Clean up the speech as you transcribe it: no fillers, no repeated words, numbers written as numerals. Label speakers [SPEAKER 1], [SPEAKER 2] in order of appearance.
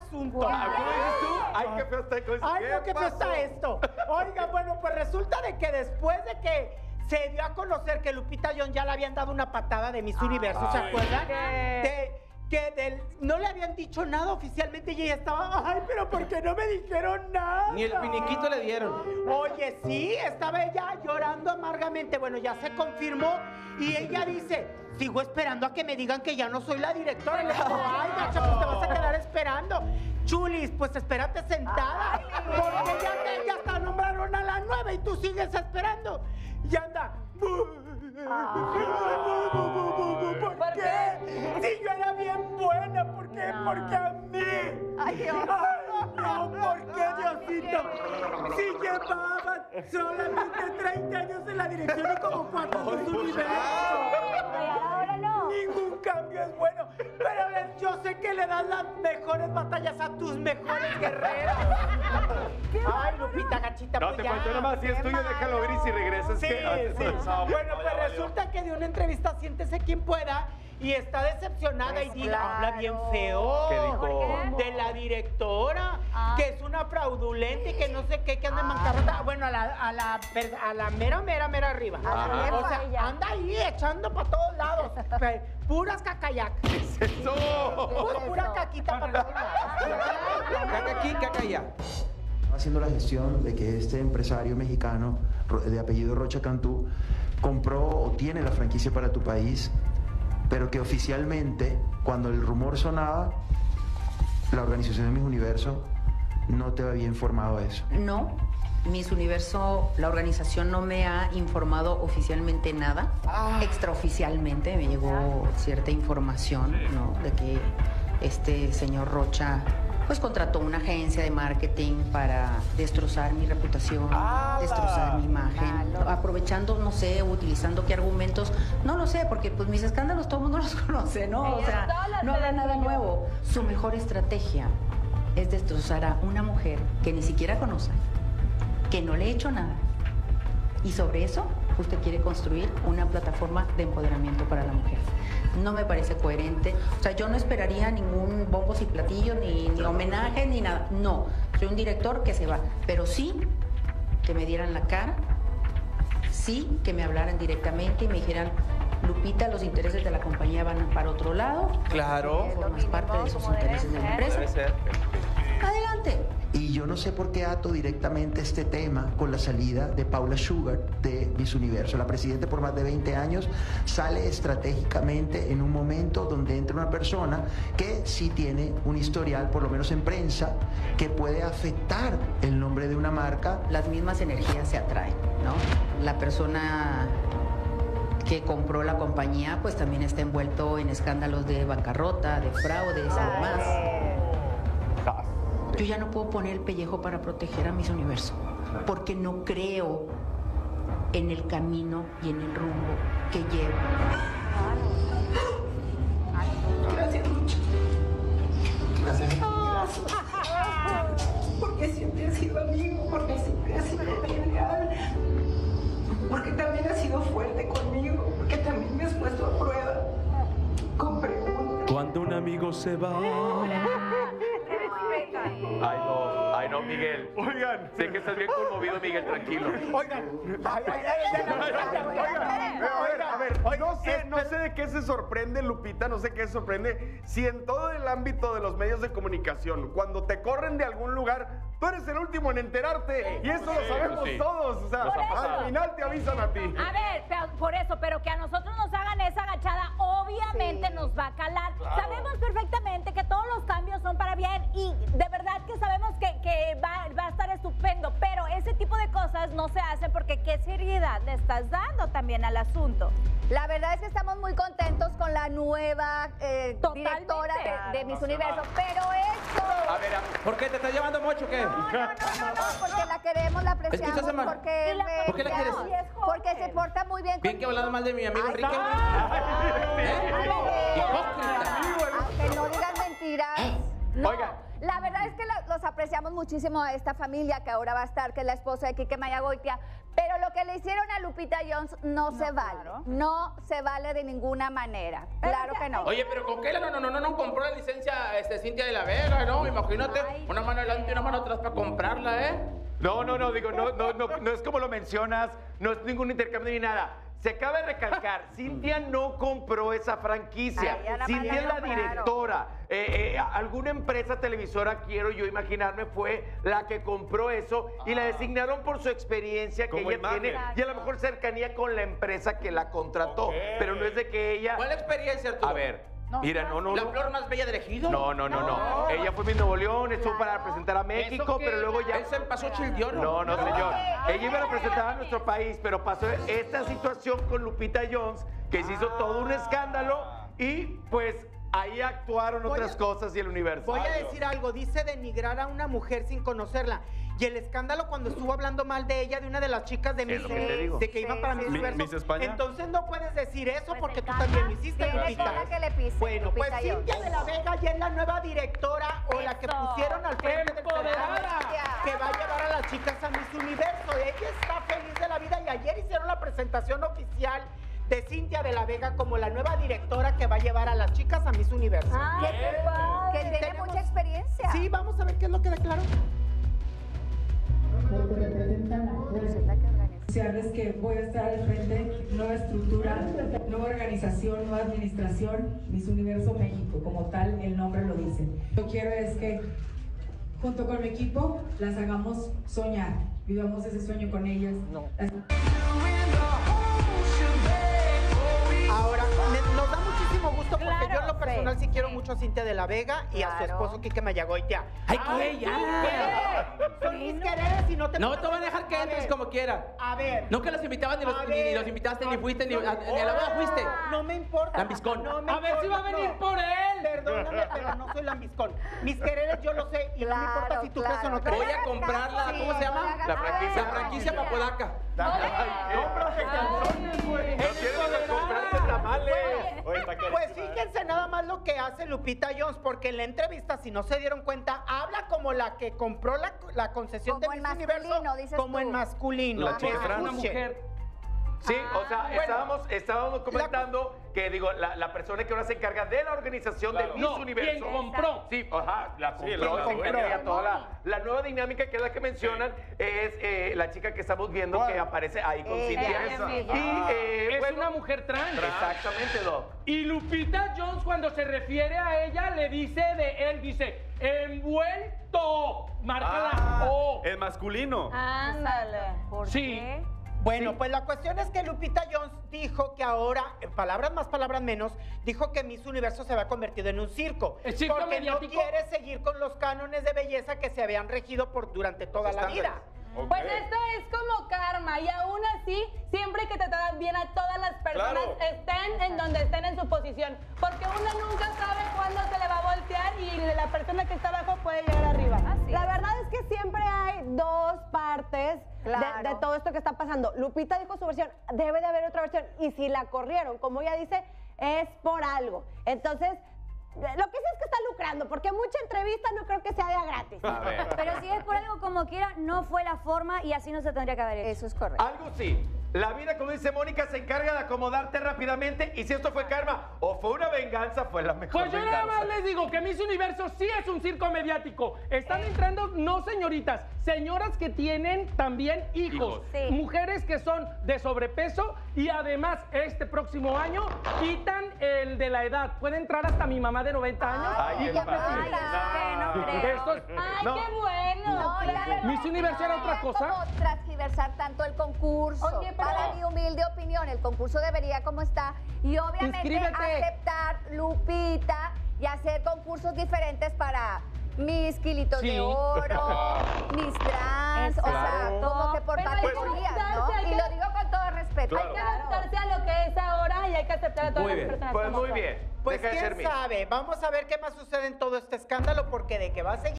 [SPEAKER 1] asunto.
[SPEAKER 2] ¿Cómo dices tú? Ay, qué feo está.
[SPEAKER 1] Ay, no, qué feo está esto. Oiga, bueno, pues resulta de que después de que se dio a conocer que Lupita Jones ya le habían dado una patada de Miss Universo, ¿se acuerdan? No le habían dicho nada oficialmente y ella estaba, ay, pero ¿por qué no me dijeron nada?
[SPEAKER 3] Ni el finiquito le dieron.
[SPEAKER 1] Oye, sí, estaba ella llorando amargamente. Bueno, ya se confirmó y ella dice, sigo esperando a que me digan que ya no soy la directora. Y le digo, ay, gacha, pues te vas a quedar esperando. Chulis, pues espérate sentada, porque ya hasta nombraron a la nueva y tú sigues esperando. Y anda. ¿Por qué? Si yo era bien buena, ¿por qué? No. ¿Por qué a mí?
[SPEAKER 4] Ay, Dios.
[SPEAKER 1] Ay, no, ¿por qué, Diosito? Si llevaba solamente 30 años en la dirección y como 4 en su universo.
[SPEAKER 4] Ahora no.
[SPEAKER 1] Ningún cambio es bueno. Pero a ver, yo sé que le das las mejores batallas a tus mejores guerreros. Ay, Lupita, gachita,
[SPEAKER 2] No,
[SPEAKER 1] pues
[SPEAKER 2] te
[SPEAKER 1] ya.
[SPEAKER 2] faltó nada más. Si es tuyo, déjalo ir y si regresas.
[SPEAKER 1] Sí, sí. Bueno, pues resulta que de una entrevista Siéntese Quien Pueda y está decepcionada
[SPEAKER 4] Pues
[SPEAKER 1] y diga,
[SPEAKER 4] claro.
[SPEAKER 1] habla bien feo.
[SPEAKER 2] ¿Qué dijo?
[SPEAKER 4] ¿Por qué?
[SPEAKER 1] De la directora, que es una fraudulenta y que no sé qué, que anda en bancarrota. Bueno, a la mera arriba.
[SPEAKER 4] Ajá.
[SPEAKER 1] O sea,
[SPEAKER 4] Ella.
[SPEAKER 1] anda ahí echando para todos lados. Puras cacayac.
[SPEAKER 2] ¿Qué es eso?
[SPEAKER 1] Pura caquita para todos lados.
[SPEAKER 3] Caca aquí, caca allá.
[SPEAKER 5] Haciendo la gestión de que este empresario mexicano de apellido Rocha Cantú compró o tiene la franquicia para tu país, pero que oficialmente, cuando el rumor sonaba, la organización de Miss Universo no te había informado de eso.
[SPEAKER 6] No, Miss Universo, la organización no me ha informado oficialmente nada. Extraoficialmente me llegó cierta información, ¿no? De que este señor Rocha pues contrató una agencia de marketing para destrozar mi reputación, destrozar mi imagen, aprovechando, no sé, utilizando qué argumentos, no lo sé, porque pues mis escándalos todo el mundo los conoce, ¿no? O sea, no era nada nuevo. Su mejor estrategia es destrozar a una mujer que ni siquiera conoce, que no le he hecho nada. Y sobre eso, usted quiere construir una plataforma de empoderamiento para la mujer. No me parece coherente. O sea, yo no esperaría ningún bombos y platillos, ni homenaje, ni nada. No, soy un director que se va. Pero sí que me dieran la cara, sí que me hablaran directamente y me dijeran, Lupita, los intereses de la compañía van para otro lado.
[SPEAKER 3] Claro.
[SPEAKER 6] Formas parte de esos intereses de la empresa.
[SPEAKER 3] Debe ser.
[SPEAKER 6] Adelante.
[SPEAKER 5] Y yo no sé por qué ato directamente este tema con la salida de Paula Sugar de Miss Universo. La presidenta por más de 20 años sale estratégicamente en un momento donde entra una persona que sí tiene un historial, por lo menos en prensa, que puede afectar el nombre de una marca.
[SPEAKER 6] Las mismas energías se atraen, ¿no? La persona que compró la compañía pues también está envuelto en escándalos de bancarrota, de fraudes y demás. Yo ya no puedo poner el pellejo para proteger a Miss Universo, porque no creo en el camino y en el rumbo que llevo.
[SPEAKER 7] Gracias mucho. Gracias. Porque siempre has sido amigo, porque siempre has sido bien leal, porque también has sido fuerte conmigo, porque también me has puesto a prueba con preguntas.
[SPEAKER 2] Cuando un amigo se va. Ay, no, Miguel. Oigan. Sé que estás bien conmovido, Miguel, tranquilo.
[SPEAKER 1] Oigan.
[SPEAKER 2] A ver, no sé de qué se sorprende Lupita, no sé qué se sorprende. Si en todo el ámbito de los medios de comunicación, cuando te corren de algún lugar, tú eres el último en enterarte. Y eso lo sabemos todos. O sea, al final te avisan a ti.
[SPEAKER 4] A ver, por eso, pero que a nosotros nos hagan esa agachada, obviamente nos va a calar. Claro. Sabemos perfectamente que todos los cambios son para bien y de verdad que sabemos que va a estar estupendo, pero ese tipo de cosas no se hacen porque qué seriedad le estás dando también al asunto.
[SPEAKER 8] La verdad es que estamos muy contentos con la nueva directora de Miss Universo, pero esto...
[SPEAKER 3] A ver, ¿por qué te estás llevando mucho o qué?
[SPEAKER 8] No, porque la queremos, la apreciamos,
[SPEAKER 3] Escucha, Samar.
[SPEAKER 8] porque...
[SPEAKER 3] ¿Por qué la quieres?
[SPEAKER 8] Porque se porta muy bien
[SPEAKER 3] Bien que ha hablado mal de mi amigo
[SPEAKER 8] Ay,
[SPEAKER 3] Enrique.
[SPEAKER 8] Aunque no digan mentiras. No,
[SPEAKER 2] Oigan.
[SPEAKER 8] la verdad es que los apreciamos muchísimo a esta familia que ahora va a estar, que es la esposa de Quique Mayagoitia. Pero Pero lo que le hicieron a Lupita Jones no se vale.
[SPEAKER 4] Claro.
[SPEAKER 8] No se vale de ninguna manera. Claro que no.
[SPEAKER 3] Oye, pero ¿con qué no compró la licencia Cintia de la Vega, no? Imagínate, una mano adelante y una mano atrás para comprarla, ¿eh?
[SPEAKER 9] No, digo, no es como lo mencionas, no es ningún intercambio ni nada. Se acaba de recalcar, Cintia no compró esa franquicia.
[SPEAKER 8] Ay, ya la
[SPEAKER 9] Cintia es la
[SPEAKER 8] compraron.
[SPEAKER 9] directora. Alguna empresa televisora, quiero yo imaginarme, fue la que compró eso y la designaron por su experiencia que
[SPEAKER 2] Como
[SPEAKER 9] ella
[SPEAKER 2] imagen.
[SPEAKER 9] tiene y a lo mejor cercanía con la empresa que la contrató. Pero no es de que ella...
[SPEAKER 3] ¿Cuál experiencia, Arturo?
[SPEAKER 9] A ver, mira, no.
[SPEAKER 3] ¿La flor más bella del ejido?
[SPEAKER 9] No. Ella fue mi Nuevo León, estuvo para representar a México, pero luego ya...
[SPEAKER 3] Él se pasó childión.
[SPEAKER 9] No, señor. Ella iba a representar a nuestro país, pero pasó esta situación con Lupita Jones, que se hizo todo un escándalo y pues ahí actuaron otras cosas y el universo.
[SPEAKER 1] Voy a decir algo, dice denigrar a una mujer sin conocerla. Y el escándalo cuando estuvo hablando mal de ella, de una de las chicas de Miss,
[SPEAKER 9] lo que te digo.
[SPEAKER 1] de que iba para Miss Universo.
[SPEAKER 2] Miss España.
[SPEAKER 1] Entonces no puedes decir eso
[SPEAKER 4] Pues
[SPEAKER 1] porque tú
[SPEAKER 4] encanta.
[SPEAKER 1] también lo hiciste,
[SPEAKER 8] Tiene
[SPEAKER 1] Lupita.
[SPEAKER 8] cola que le pise,
[SPEAKER 1] Bueno, pues
[SPEAKER 8] Lupita
[SPEAKER 1] Cintia
[SPEAKER 8] Jones.
[SPEAKER 1] de la Vega ya es la nueva directora o la que
[SPEAKER 4] Eso.
[SPEAKER 1] pusieron al frente del
[SPEAKER 3] ¡Empoderada!
[SPEAKER 1] certamen que va a llevar a las chicas a Miss Universo. Ella está feliz de la vida y ayer hicieron la presentación oficial de Cintia de la Vega como la nueva directora que va a llevar a las chicas a Miss Universo.
[SPEAKER 4] Ay, qué padre.
[SPEAKER 8] Que tiene
[SPEAKER 1] Tenemos-
[SPEAKER 8] mucha experiencia.
[SPEAKER 1] Sí, vamos a ver qué es lo que declaró.
[SPEAKER 10] Anunciarles que voy a estar al frente, nueva estructura, nueva organización, nueva administración, Miss Universo México, como tal el nombre lo dice. Lo que quiero es que junto con mi equipo las hagamos soñar, vivamos ese sueño con ellas.
[SPEAKER 1] Ahora, nos da muchísimo gusto porque
[SPEAKER 4] Claro,
[SPEAKER 1] yo en lo personal
[SPEAKER 4] sí,
[SPEAKER 1] sí quiero
[SPEAKER 4] sí.
[SPEAKER 1] mucho a Cintia de la Vega y a su
[SPEAKER 8] Claro.
[SPEAKER 1] esposo Quique Mayagoitia.
[SPEAKER 3] ¡Ay, qué ya!
[SPEAKER 1] Son mis quereres y no te...
[SPEAKER 3] No te van a dejar que
[SPEAKER 1] A
[SPEAKER 3] entres
[SPEAKER 1] ver,
[SPEAKER 3] como quiera.
[SPEAKER 1] A ver.
[SPEAKER 3] Nunca los invitaban, ni
[SPEAKER 1] A
[SPEAKER 3] los
[SPEAKER 1] ver,
[SPEAKER 3] invitaste, ni
[SPEAKER 1] no,
[SPEAKER 3] fuiste, ni
[SPEAKER 1] no,
[SPEAKER 3] a la boda fuiste.
[SPEAKER 1] No me importa.
[SPEAKER 3] Lambiscón.
[SPEAKER 1] No me
[SPEAKER 3] A ver si
[SPEAKER 1] importa,
[SPEAKER 3] va a venir
[SPEAKER 1] no.
[SPEAKER 3] por él.
[SPEAKER 1] Perdóname, pero no soy lambiscón. Mis quereres yo lo sé y no me
[SPEAKER 8] Claro,
[SPEAKER 1] importa si tú crees o no
[SPEAKER 8] claro.
[SPEAKER 1] crees.
[SPEAKER 3] Voy a comprarla,
[SPEAKER 8] Sí,
[SPEAKER 3] ¿cómo se llama?
[SPEAKER 8] no le hagas
[SPEAKER 9] La franquicia.
[SPEAKER 3] La franquicia Papolaca.
[SPEAKER 9] ¡Cómprate calzones, güey! ¡No tienes que comprarte tamales!
[SPEAKER 1] Pues fíjense nada más lo que hace Lupita Jones, porque en la entrevista, si no se dieron cuenta, habla como la que compró la concesión
[SPEAKER 8] Como
[SPEAKER 1] de
[SPEAKER 8] en
[SPEAKER 1] Miss Universo,
[SPEAKER 8] masculino, dices
[SPEAKER 1] como
[SPEAKER 8] tú.
[SPEAKER 1] en masculino.
[SPEAKER 2] La chica trans.
[SPEAKER 3] Una mujer.
[SPEAKER 9] Sí, o sea,
[SPEAKER 1] bueno.
[SPEAKER 9] estábamos comentando que, digo, la persona que ahora se encarga de la organización de Miss Universo.
[SPEAKER 3] ¿quién compró?
[SPEAKER 9] Sí, ajá, la compró.
[SPEAKER 2] Sí, la
[SPEAKER 9] se
[SPEAKER 2] compró.
[SPEAKER 9] encarga toda la nueva dinámica que es la que mencionan es la chica que estamos viendo que aparece ahí con Cintia.
[SPEAKER 8] ella
[SPEAKER 9] Y,
[SPEAKER 8] misma.
[SPEAKER 11] Es
[SPEAKER 9] bueno,
[SPEAKER 11] una mujer trans.
[SPEAKER 9] Exactamente, Doc.
[SPEAKER 11] Y Lupita Jones, cuando se refiere a ella, le dice de él, dice, envuelto. Marca la O.
[SPEAKER 2] El masculino.
[SPEAKER 4] Ándale. ¿Por
[SPEAKER 11] Sí.
[SPEAKER 4] qué?
[SPEAKER 1] Bueno, pues la cuestión es que Lupita Jones dijo que ahora, en palabras más, palabras menos, dijo que Miss Universo se había convertido en un circo.
[SPEAKER 11] ¿El circo
[SPEAKER 1] porque
[SPEAKER 11] mediático?
[SPEAKER 1] no quiere seguir con los cánones de belleza que se habían regido durante toda la vida.
[SPEAKER 12] Pues esto es como karma y aún así, siempre que te tratan bien a todas las personas,
[SPEAKER 2] Claro.
[SPEAKER 12] estén en donde estén en su posición, porque uno nunca sabe cuándo se le va a voltear y la persona que está abajo puede llegar arriba.
[SPEAKER 8] Así
[SPEAKER 12] La
[SPEAKER 8] es.
[SPEAKER 12] verdad es que siempre hay dos partes
[SPEAKER 8] Claro.
[SPEAKER 12] de todo esto que está pasando. Lupita dijo su versión, debe de haber otra versión y si la corrieron, como ella dice, es por algo. Entonces, lo que sí es que está lucrando, porque mucha entrevista no creo que sea de gratis.
[SPEAKER 9] A ver.
[SPEAKER 4] Pero si es por algo como quiera, no fue la forma y así no se tendría que haber hecho.
[SPEAKER 8] Eso es correcto.
[SPEAKER 9] Algo sí. La vida, como dice Mónica, se encarga de acomodarte rápidamente y si esto fue karma o fue una venganza, fue la mejor
[SPEAKER 11] Pues yo
[SPEAKER 9] venganza.
[SPEAKER 11] nada más les digo que Miss Universo sí es un circo mediático. Están entrando no señoritas, señoras que tienen también hijos.
[SPEAKER 4] Sí.
[SPEAKER 11] Mujeres que son de sobrepeso y además este próximo año quitan el de la edad. Puede entrar hasta mi mamá de 90 años.
[SPEAKER 9] Ay,
[SPEAKER 11] y
[SPEAKER 9] el
[SPEAKER 11] competir.
[SPEAKER 4] Ay, no creo.
[SPEAKER 11] Esto es-
[SPEAKER 12] ¡Ay,
[SPEAKER 9] No.
[SPEAKER 12] qué bueno!
[SPEAKER 8] No, la verdad
[SPEAKER 11] Miss Universo era otra
[SPEAKER 8] no
[SPEAKER 11] cosa.
[SPEAKER 8] como transgiversar tanto el concurso.
[SPEAKER 12] Oye, pero-
[SPEAKER 8] Para mi humilde opinión, el concurso debería como está. Y obviamente
[SPEAKER 11] Inscríbete.
[SPEAKER 8] aceptar Lupita y hacer concursos diferentes para mis kilitos
[SPEAKER 11] Sí.
[SPEAKER 8] de oro, mis trans, o sea,
[SPEAKER 4] Exacto.
[SPEAKER 8] como que por
[SPEAKER 12] Pero hay que
[SPEAKER 8] categorías,
[SPEAKER 12] adaptarse,
[SPEAKER 8] ¿no?
[SPEAKER 12] hay
[SPEAKER 8] Y
[SPEAKER 12] que-
[SPEAKER 8] lo digo con todo respeto.
[SPEAKER 12] Hay que adaptarse a lo que es ahora y hay que aceptar a todas
[SPEAKER 3] Muy
[SPEAKER 12] las
[SPEAKER 3] bien.
[SPEAKER 12] personas
[SPEAKER 9] Pues
[SPEAKER 12] como
[SPEAKER 9] muy
[SPEAKER 12] son.
[SPEAKER 9] bien.
[SPEAKER 1] Pues
[SPEAKER 9] Deja de ser
[SPEAKER 1] quién
[SPEAKER 9] mía.
[SPEAKER 1] sabe, vamos a ver qué más sucede en todo este escándalo, porque de que va a seguir